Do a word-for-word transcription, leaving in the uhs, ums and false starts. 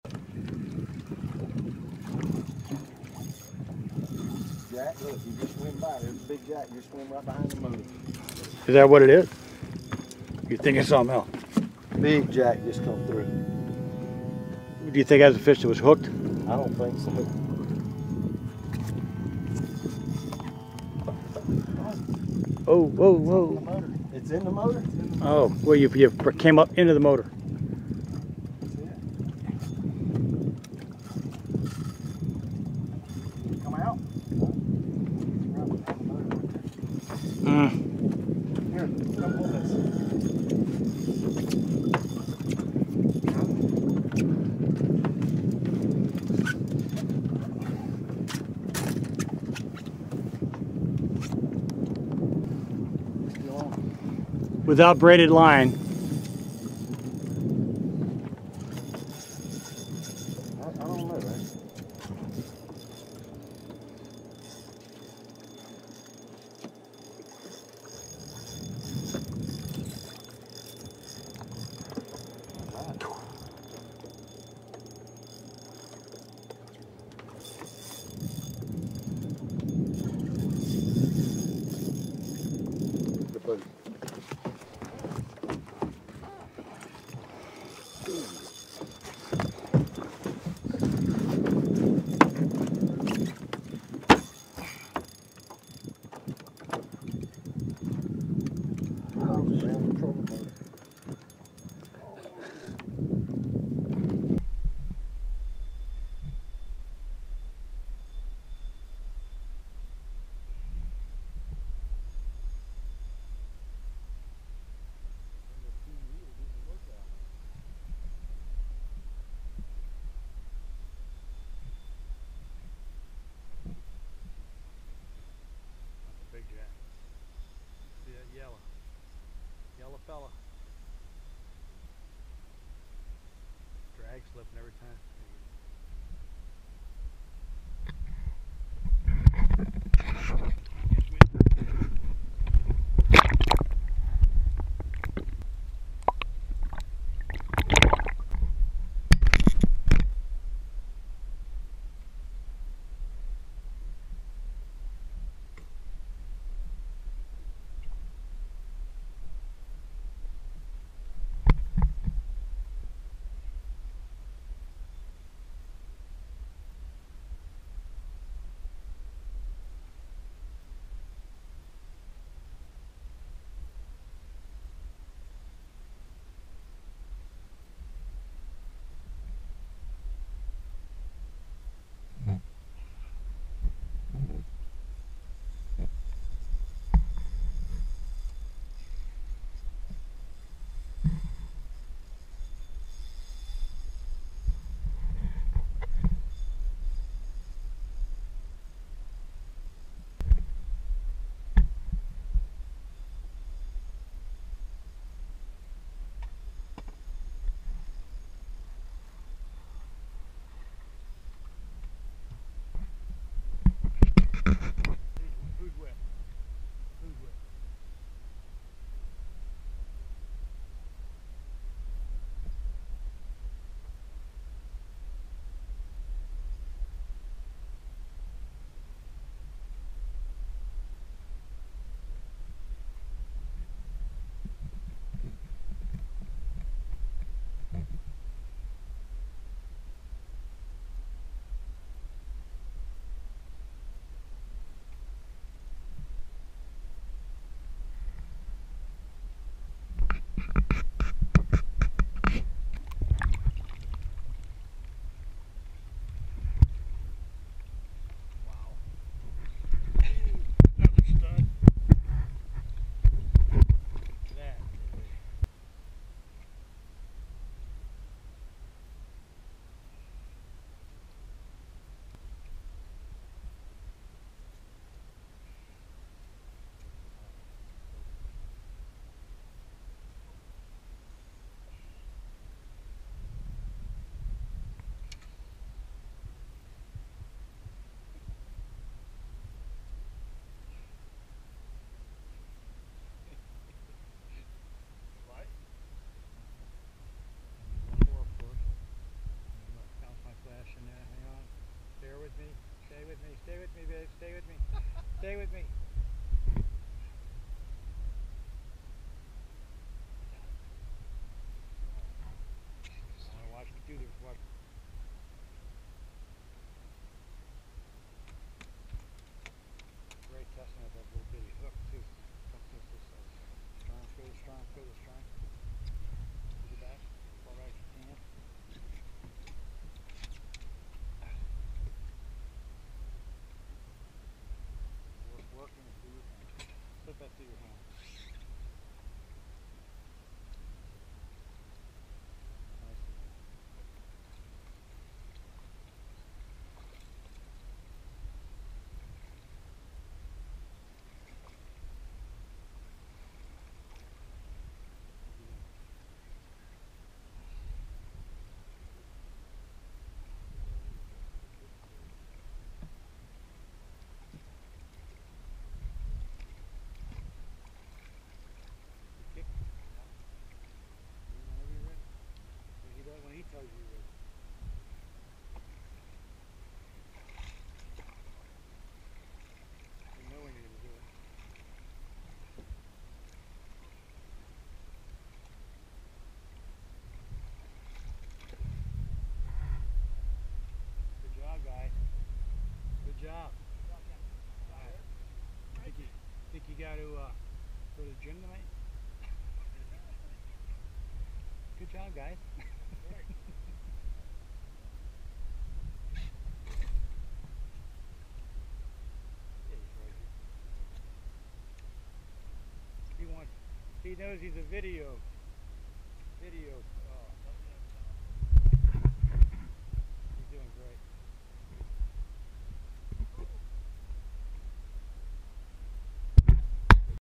Jack, look, you just swim by. There's a big jack. You swim right behind the motor. Is that what it is? You think it's something else? Big jack just come through. Do you think that's a fish that was hooked? I don't think so. Oh, whoa, whoa. It's in the motor. It's in the motor. Oh, well, you, you came up into the motor. That's it. Come out. Mm. Here, come hold this. Without braided line. I, I don't know, right? The boat. Big jack. See that yellow? Yellow fella. Drag slipping every time. Stay with me, babe. Stay with me. Stay with me. Uh, watch me do this. Watch. Great testing of that little bitty hook too. Come this this side. Strong, feel the strong, feel the strong. To the back, far back as you can. Work, working it through your hand. Slip that through your hand. Nice. When he tells you you're ready. You know when you're going to do it. Good job, guys. Good job. Right. Think you, think you got to uh, go to the gym tonight? Good job, guys. He wants, he knows he's a video, video